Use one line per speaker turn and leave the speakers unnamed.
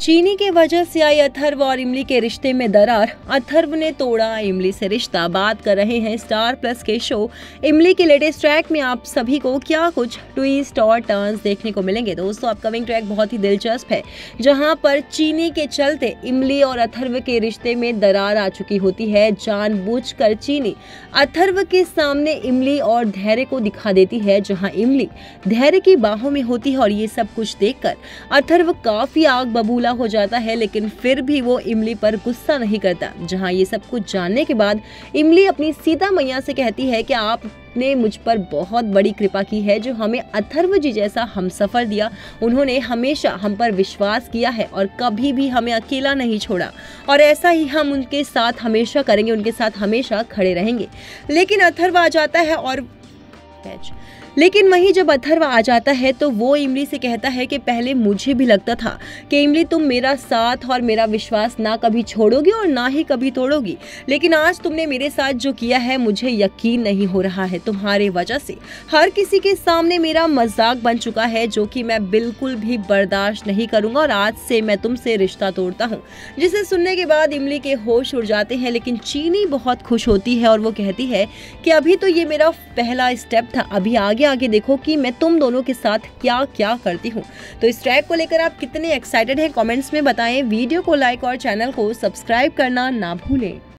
चीनी के वजह से आई अथर्व और इमली के रिश्ते में दरार। अथर्व ने तोड़ा इमली से रिश्ता। बात कर रहे हैं स्टार प्लस के शो इमली के लेटेस्ट ट्रैक में आप सभी को क्या कुछ ट्विस्ट और टर्न्स देखने को मिलेंगे। दोस्तों, अपकमिंग ट्रैक बहुत ही दिलचस्प है, जहां पर चीनी के चलते इमली और अथर्व के रिश्ते में दरार आ चुकी होती है। जानबूझकर चीनी अथर्व के सामने इमली और धैर्य को दिखा देती है, जहां इमली धैर्य की बाहों में होती है। और ये सब कुछ देखकर अथर्व काफी आग बबूला हो जाता है, लेकिन फिर भी वो इमली पर गुस्सा नहीं करता। जहां ये सब कुछ जानने के बाद इमली अपनी सीता मैया से कहती है कि आपने मुझ पर बहुत बड़ी कृपा की है, जो हमें अथर्व जी जैसा हमसफर दिया। उन्होंने हमेशा हम पर विश्वास किया है और कभी भी हमें अकेला नहीं छोड़ा, और ऐसा ही हम उनके साथ हमेशा करेंगे, उनके साथ हमेशा खड़े रहेंगे। लेकिन अथर्व आ जाता है लेकिन वहीं जब अथर्व आ जाता है तो वो इमली से कहता है कि पहले मुझे भी लगता था कि इमली तुम मेरा साथ और मेरा विश्वास ना कभी छोड़ोगी और ना ही कभी तोड़ोगी, लेकिन आज तुमने मेरे साथ जो किया है मुझे यकीन नहीं हो रहा है। तुम्हारे वजह से हर किसी के सामने मेरा मजाक बन चुका है, जो कि मैं बिल्कुल भी बर्दाश्त नहीं करूंगा, और आज से मैं तुमसे रिश्ता तोड़ता हूँ। जिसे सुनने के बाद इमली के होश उड़ जाते हैं, लेकिन चीनी बहुत खुश होती है और वो कहती है कि अभी तो ये मेरा पहला स्टेप था, अभी आगे देखो कि मैं तुम दोनों के साथ क्या क्या करती हूँ। तो इस ट्रैक को लेकर आप कितने एक्साइटेड हैं, कमेंट्स में बताएं। वीडियो को लाइक और चैनल को सब्सक्राइब करना ना भूलें।